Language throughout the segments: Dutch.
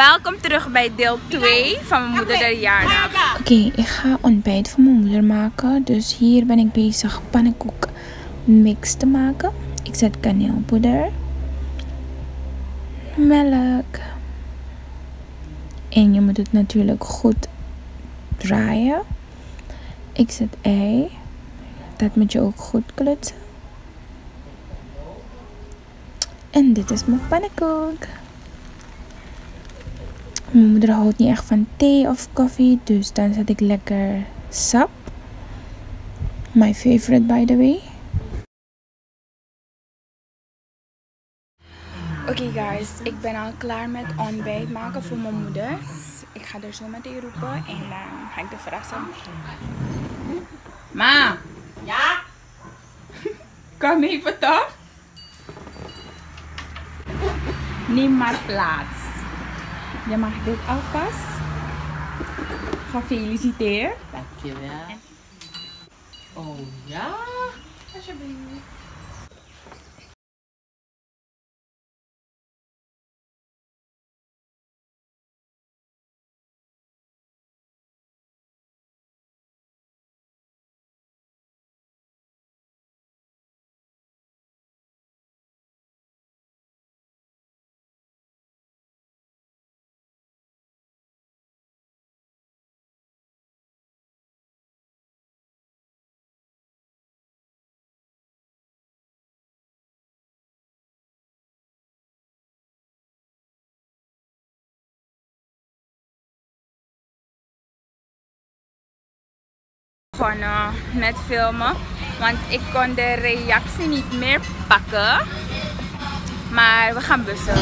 Welkom terug bij deel 2 van mijn moeder de verjaardag. Oké, ik ga ontbijt voor mijn moeder maken. Dus hier ben ik bezig pannenkoek mix te maken. Ik zet kaneelpoeder, melk. En je moet het natuurlijk goed draaien. Ik zet ei. Dat moet je ook goed klutsen. En dit is mijn pannenkoek. Mijn moeder houdt niet echt van thee of koffie, dus dan zet ik lekker sap. My favorite, by the way. Oké guys, ik ben al klaar met ontbijt maken voor mijn moeder. Ik ga er zo meteen roepen en dan ga ik de verrassen. Ma! Ja? Kom even toch? Neem maar plaats. Je mag dit alvast. Gefeliciteerd. Dankjewel. Oh ja? Alsjeblieft. Begonnen met filmen, want ik kon de reactie niet meer pakken, maar we gaan bussen.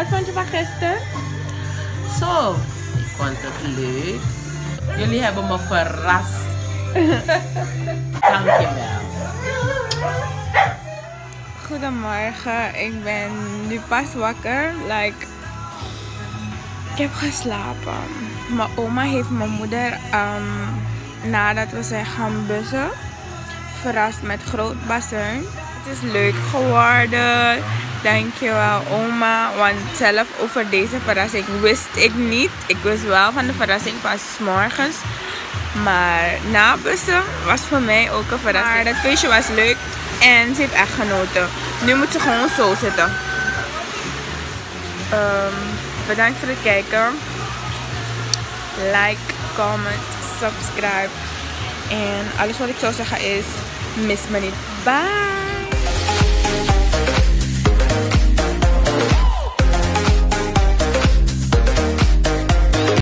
vond je van gisteren? Zo, ik vond het leuk. Jullie hebben me verrast. Dankjewel. Goedemorgen, ik ben nu pas wakker. Ik heb geslapen. Mijn oma heeft mijn moeder, nadat we zijn gaan bussen, verrast met groot bassin. Het is leuk geworden. Dankjewel oma, want zelf over deze verrassing wist ik niet. Ik wist wel van de verrassing van 's morgens. Maar na bussen was voor mij ook een verrassing. Maar het feestje was leuk en ze heeft echt genoten. Nu moet ze gewoon zo zitten. Bedankt voor het kijken. Like, comment, subscribe. En alles wat ik zou zeggen is, mis me niet. Bye!